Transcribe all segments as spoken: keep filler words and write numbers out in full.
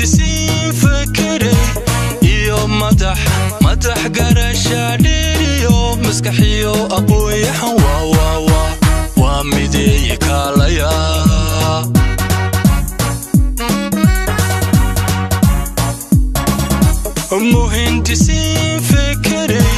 مهندسين فكري يوم مدح مدح قرشة يوم مسكحيو أبوي حوا وا وا ومدي كاليا مهندسين فكري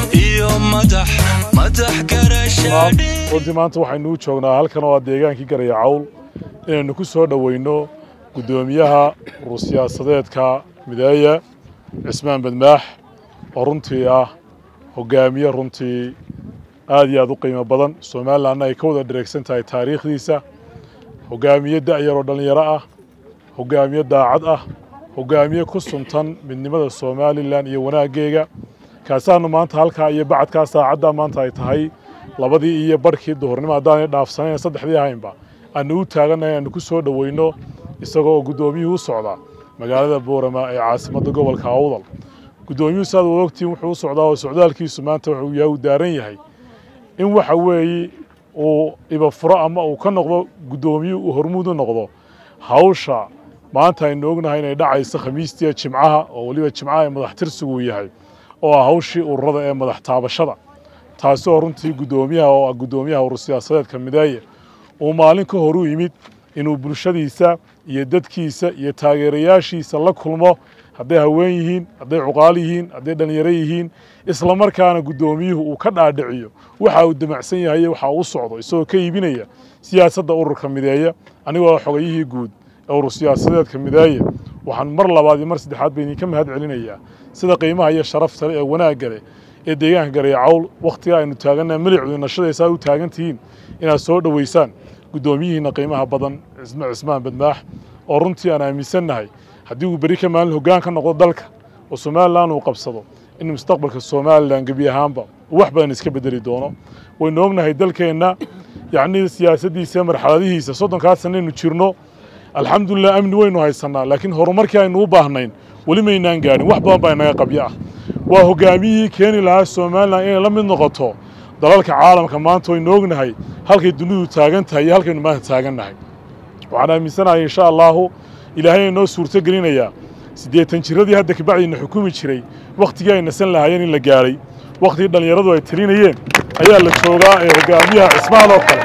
يوم مدح مدح قرشة runtii maanta waxaynu u joognaa halkan oo deegaankii Garaya Cawl inaynu ku soo dhaweyno gudoomiyaha siyaasadeedka Mideeya Cismaan Badmaax oo runtii ah hogaamiye runtii aad iyo aad u qiimo badan Soomaaliland ay ka wada dhareegsan tahay taariikhdiisa hogaamiye da'yar oo dhalinyaro ah hogaamiye daacad ah hogaamiye ku suntan midnimada Soomaaliland iyo wanaageega kaasana maanta halka iyo bacadka saacada maanta ay tahay labadii iyo barkii duhurnimo hadaan dhaafsanay saddexdii haynba aanu u taaganahay aanu ku soo dhaweyno isagoo gudoomiyuhu socda magaalada Boorama ee caasimadda gobolka Awdal gudoomiyuhu saad waqti wuxuu socdaa oo socdaalkiisu maanta wuxuu yahay daaran yahay in waxa weeye oo iba furo ama uu ka noqdo gudoomiyuhu hormuud u noqdo hawsha maanta ay noognahay inay dhacayso Khamiistii Jimcaha oo waliba Jimcaha madax tirsigu yahay oo hawshii ururada ee madax taabashada taasoo runtii gudoomiyaha oo gudoomiyaha urur siyaasadeedka Mideeya oo maalin ka hor u yimid inuu bulshadiisa iyo dadkiisa iyo taageerayaashiisa la kulmo haday haween yihiin haday cuqaal yihiin haday dhalinyaro yihiin isla markaana gudoomiyuhu uu ka dhaadhiciyo waxa uu damacsan yahay waxa uu socdo isagoo ka iibinaya siyaasadda ururka Mideeya anigoo xogayihii guud ee urur siyaasadeedka Mideeya waxaan mar labaad iyo mar saddexaad baan ka mahad celinayaa sida qiimaha iyo sharafta ee wanaagga leh ee deegaanka Garaya Cawl waqtiga aynu taaganahay milixdu nashadaysa u taagantiin inaad soo dhaweysaan gudoomiyihiina qiimaha badan Cismaan Badmaax oo runtii aan aaminsanahay haddii uu bari ka maalin hoggaan ka noqdo dalka oo Soomaaliland uu qabsado in mustaqbalka Soomaaliland gabi ahaanba wax badan iska bedeli doono way noognahay dalkeena yacni siyaasadiisa marxaladihiisa soddonka sano inuu jirno alxamdulillah amni waynu haysanaa laakiin horumarkii aynu u baahnayn wali maynaan gaarin wax badan baa inaga qabyo ah waa hogaamiyihii keeni lahaa Soomaaliland inay la mid noqoto dalalka caalamka maanta way noognahay halkay dunidu taagan tahay iyo halkaynu maanta taagannahay waxaan aaminsanahay insha Allah ilaahay inoo suurto gelinaya siddeetan jiradii hadda ka bacdina xukumi jiray waqtigii ay nasan lahaayeen in la gaaray waqtigii dhalinyaradu ay tirinayeen ayaa la joogaa ee hogaamiyaha Cismaan oo kale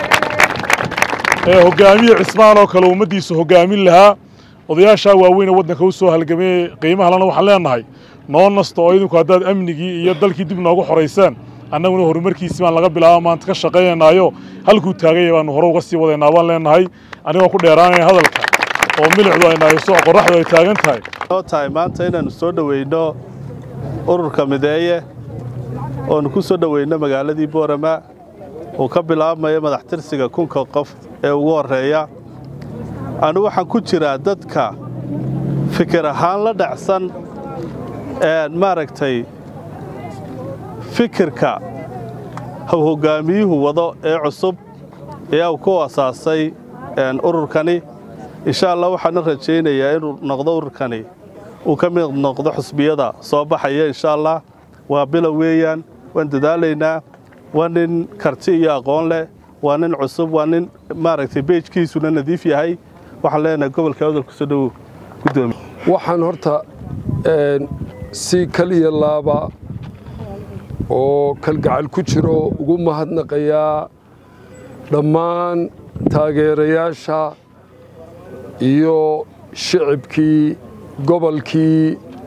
ee hogaamiye Cismaan oo kale ummadiisu hogaamin lahaa odayaasha waaweyn waddanka u soo halgamay qiimaha lana waxaan leenahay noo nasto oo idinku haddaad amnigii iyo dalkii dib noogu xoreysaan annaguna horumarkiisa baan laga bilaabo maanta ka shaqeynaayo halkuu taagay baan hore uga sii wadaynaa baan leenahay anigoo ku dheeraanay hadalka oo milixdu ay naayo soo qorraxdu ay taagan tahay oo tahay maanta inaan soo dhaweyno ururka Mideeya oo ku soo dhaweyno magaaladii Boorama oo ka bilaabmaya madax tirsiga kunka qof ee ugu horeeya anu waxaan ku jiraa dadka fikir ahaan la dhacsan ee maaragtay fikirka hogaamiyuhu wado ee cusub ee uu ku asaasay een ururkani insha Allah waxaan rajaynayaa inuu noqdo ururkani uu ka mid noqdo xusbiyada soo baxaya insha Allah waa bilo weeyaan waan dadaalaynaa waa nin karti iyo aqoon leh waa nin cusub waa nin maaragtay beejkiisuna nadiif yahay waxaan leenahay gobolka Awdal ku soo dhaw gudoomiye waxaan horta een si kaliya laaba oo kalgacal ku jiro ugu mahadnaqayaa dhammaan taageerayaasha iyo shicibkii gobolkii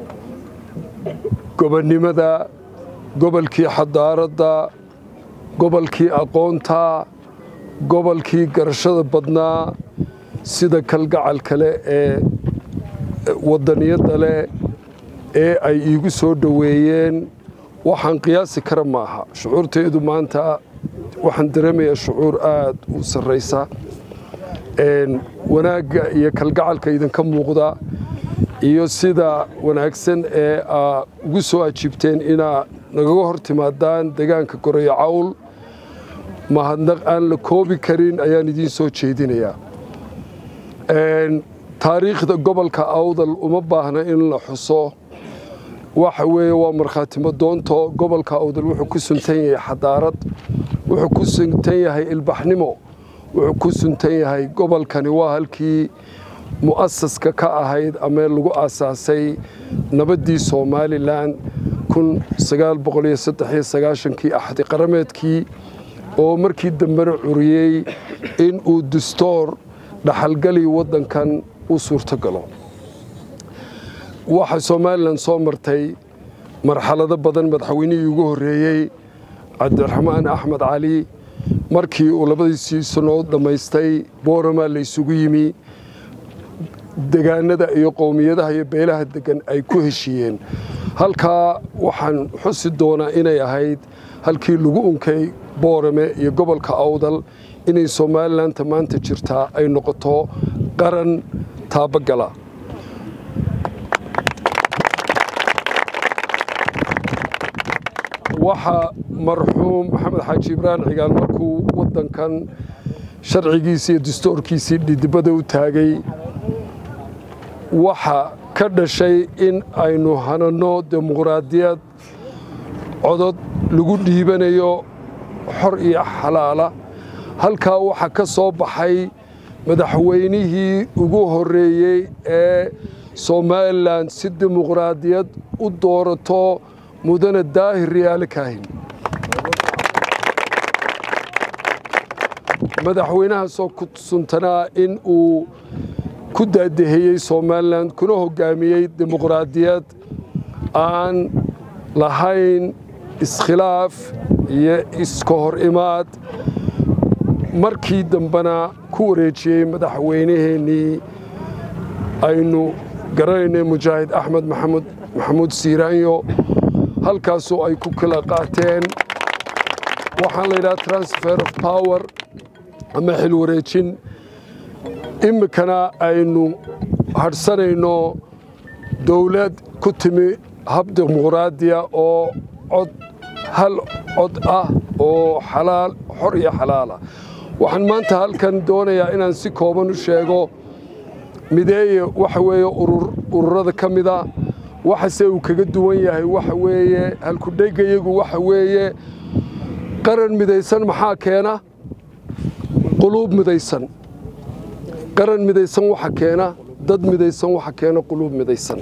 gobonimada gobolkii xadaaradda gobolkii aqoonta gobolkii garashada badnaa sida kalgacal kale ee wadaniyada leh ee ay iigu soo dhaweeyeen waxaan qiyaasi kara maaha shucuurteedu maanta waxaan dareemayaa shucuur aad u sarreysa een wanaagga iyo kalgacalka idinka muuqda iyo sida wanaagsan ee ugu soo ajiibteen inaa nagaga hor timaadaan deegaanka Garaya Cawl mahadnaq aan la koobi karin ayaan idiin soo jeedinayaa een taariikhda gobolka Awdal uma baahna in la xuso waxa weeye waa marxaatimo doonto gobolka Awdal wuxuu ku suntan yahay xadaarad wuxuu ku suntan yahay ilbaxnimo wuxuu ku suntan yahay gobolkani waa halkii mu'asaska ka ahayd ama lagu aasaasay nabaddii Somaliland kun sagaal boqol iyo saddex iyo sagaashan-kii axdi qarameedkii oo markii dambena curiyey in uu dastuur dhaxalgali waddankan u suurtagalo waxa Somaliland soo martay marxalado badan madaxweynihii ugu horeeyay Cabdiraxmaan Axmed Cali markii uu labadiisii sano dhamaystay Boorama la isugu yimi deegaanada iyo qowmiyadaha iyo beelaha degan ay ku heshiiyeen halka waxaan xusi doonaa inay ahayd halkii lagu unkay Boorame iyo gobolka Awdal inay Somaliland maanta jirtaa ay noqoto qaran taabagala waxa marxuum Maxamed Xaaji Ibrahim Cigaal markuu wadankan sharcigiisa iyo dastuurkiisa dibadda u taagay waxa ka dhashay in aynu hanano dimuqraadiyad codod lagu dhiibanayo xor iyo xalaala halka waxa ka soo baxay madaxweynihii ugu horeeyay ee Somaliland si dimuqraadiyad u doorato mudane Daahir Riyaale Kaahin madaxweynaha soo ku suntanaa in uu ku daadeheyay Somaliland kuna hogaamiyay dimuqraadiyad aan lahayn iskhilaaf iyo iska hor imaad markii dambana ku wareejiyay madaxweynaheenii aynu garanayna Mujaahid Axmed Maxamed Maxamuud Siiraanyo halkaasoo ay ku kala qaateen waxaan la yiraahdaa transfer of power ama xil wareejin imikana aynu harsanayno dawlad ku timi hab dimuqraadiya oo cod hal cod ah oo xalaal xor iyo xalaal ah waxaan maanta halkan doonayaa inaan si kooban u sheego mideeye waxa weeye urur ururada kamida waxa se uu kaga duwan yahay waxa weeye halku dhaygayagu waxa weeye qaran midaysan maxaa keena quluub midaysan qaran midaysan waxa keena dad midaysan waxa keena quluub midaysan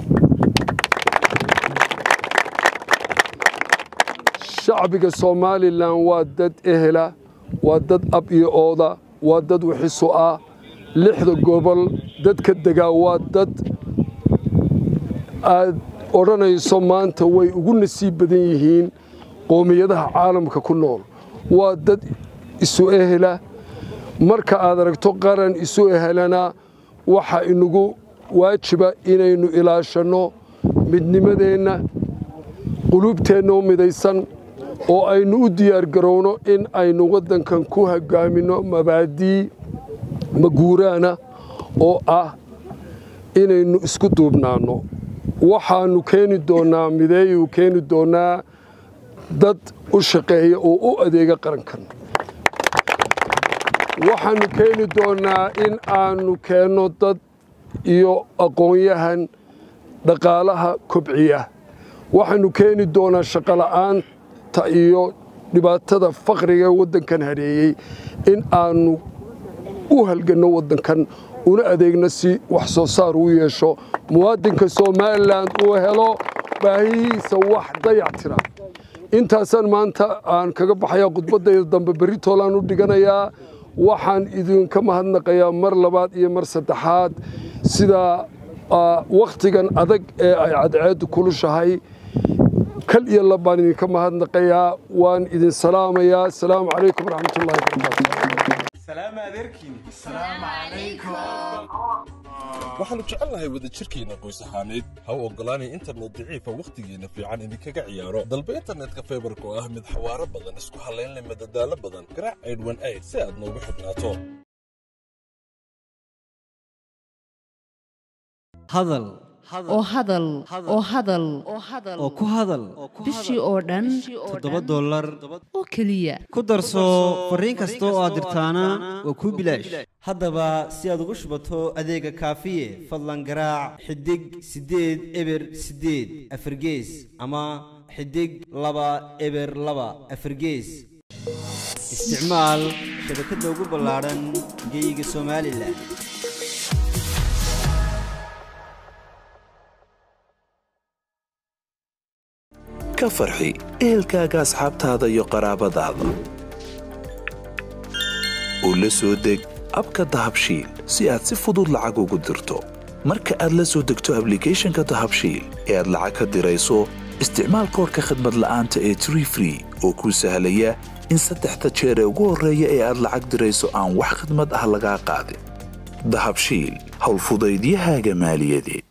shacbiga Somaliland waa dad ehela waa dad ab iyo ooda waa dad wixiisu ah lixda gobol dadka degaa waa dad aad oranayso maanta way ugu nasiib badan yihiin qoomiyadaha caalamka ku nool waa dad isu ehela marka aad aragto qaran isu ehelana waxa inagu waajiba inaynu ilaashano midnimadeena qulubteena midaysan oo aynu u diyaar garowno in aynu wadankan ku hogaamino mabaadii maguuraana oo ah inaynu isku duubnaano waxaanu keeni doonaa mideeyo keeni doonaa dad u shaqeeya oo u adeega qarankan waxaanu keeni doonaa in aanu keeno dad iyo aqoon-yahan dhaqaalaha kobciya waxaanu keeni doonaa shaqo la'aanta iyo dhibaatada faqriga wadankan hareeyay in aanu u halgano wadankan una adeegna si wax soo saar u yeesho muwaadinka Somaliland uu helo baahihiisa wax dayactira intaasan maanta aan kaga baxaya khudbadayda dambe Britooland u dhiganayaa waxaan idinka mahadnaqayaa mar labaad iyo mar saddexaad sida waqtigan adag ee ay cadceedu kulushahay kal iyo labaan idinka mahadnaqayaa waan idin salaamayaa assalaamu calaykum waraxmatullaahi wabarakaatuh سلام عليكم السلام عليكم waxaanu jecelnahay wada jirkeena qoys ahaaneed ha u ogolaanay internet daciifa waqtigeena fiican idinkaga ciyaaro dalba internetka fiberka oo ah mid xawaaro badan isku halayn leh madadaalo badan garaac eight one eight si aad noogu xidhnaato hadal oo hadal oo hadal oo ku hadal bishii oo dhan toddoba dollar oo keliya ku darso fariin kasta oo aad dirtaana waa kuu bilaash haddaba si aad ugu shubato adeega kaafiye fadlan garaac xidig siddeed eber siddeed afargees ama xidig laba eber laba afargees isticmaal shabakadda ugu ballaaran geeyiga Somaliland ka farxi ehelkaaga asxaabtaada iyo qaraabadaada oo la soo deg abka dahabshiil si aad si fudud lacag ugu dirto marka aad la soo degto applicationka dahabshiil ee aad lacag ka dirayso isticmaal koodhka khidmad la'aanta ee tree free oo kuu sahlaya in saddexda jeer ee ugu horreeya ee aad lacag dirayso aan wax khidmad ah lagaa qaadin dahabshiil howlfudaydiyahaaga maaliyadeed